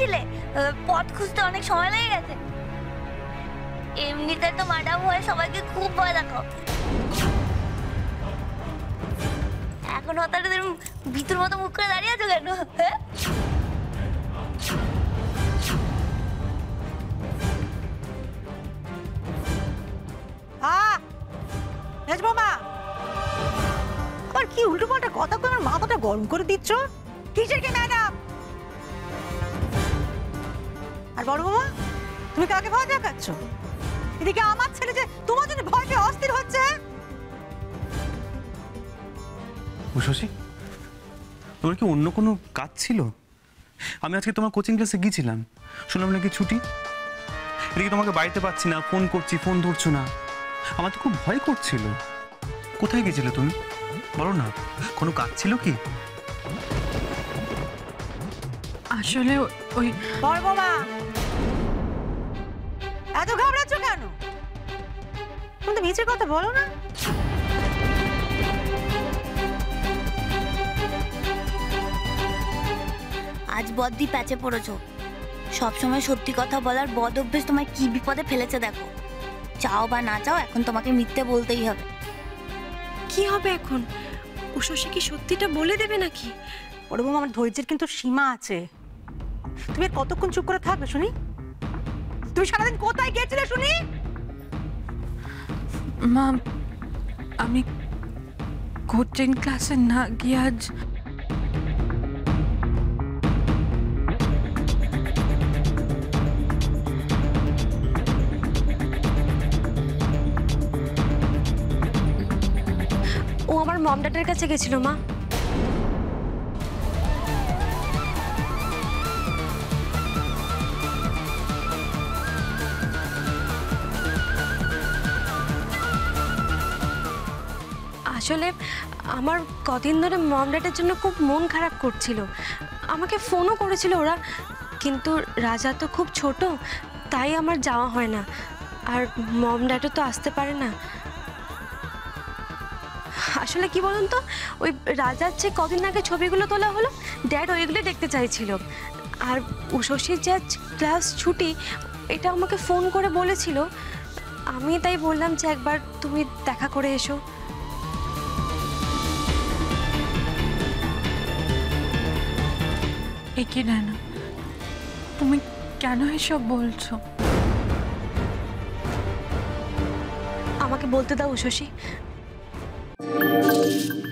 গিয়েছিলে? পথ খুঁজতে অনেক সময় লেগে গেছে। এমনিতে তো ম্যাডাম হয়ে সবাইকে খুব ভয় দেখাও, এখন হঠাৎ ভিতর মতো মুখ করে দাঁড়িয়ে আছো কেন? আবার কি উল্টো পাল্টা কথা করে আমার মাথাটা গরম করে দিচ্ছ? কিসের কি ম্যাডাম? আর বড় বাবা, তুমি কাকে ভয় দেখাচ্ছ? এদিকে আমার ছেলে যে তোমার জন্য ভয় পেয়ে অস্থির হচ্ছে। উশোশি, তোমার কি অন্য কোনো কাজ ছিল? আমি আজকে তোমার কোচিং ক্লাসে গিয়েছিলাম, শুনলাম নাকি ছুটি। এদিকে তোমাকে বাড়িতে পাচ্ছি না, ফোন করছি, ফোন ধরছো না। আমার তো খুব ভয় করছিল। কোথায় গেছিলে তুমি? বলো না, কোনো কাজ ছিল কি? আসলে ওই বড় বাবা, এত ঘাবড়াচ্ছ কেন? তুমি তো মিছের কথা বলো না। আজ বদ্দি প্যাচে পড়েছো। সবসময় সত্যি কথা বলার বদ অভ্যেস তোমায় কি বিপদে ফেলেছে দেখো। চাও বা না চাও, এখন তোমাকে মিথ্যে বলতেই হবে। কি হবে এখন? উশোশি কি সত্যিটা বলে দেবে নাকি? বড় বাবা, আমার ধৈর্যের কিন্তু সীমা আছে। তুমি আর কতক্ষণ চুপ করে থাকবে শুনি? তুমি সারাদিন কোথায় গেছিলে শুনি? মা, আমি কোচিং ক্লাসে না গিয়ে আজ ও আমার মম ড্যাডের কাছে গেছিল মা। আসলে আমার কদিন ধরে মম ড্যাডের জন্য খুব মন খারাপ করছিল। আমাকে ফোনও করেছিল ওরা, কিন্তু রাজা তো খুব ছোট, তাই আমার যাওয়া হয় না। আর মম ড্যাডও তো আসতে পারে না। আসলে কি বলুন তো, ওই রাজার যে কদিন আগে ছবিগুলো তোলা হলো, ড্যাড ওইগুলো দেখতে চাইছিল। আর উশোশির যে ক্লাস ছুটি, এটা আমাকে ফোন করে বলেছিল। আমি তাই বললাম যে একবার তুমি দেখা করে এসো। একে না, তুমি কেন এসব বলছো? আমাকে বলতে দাও উশোশি।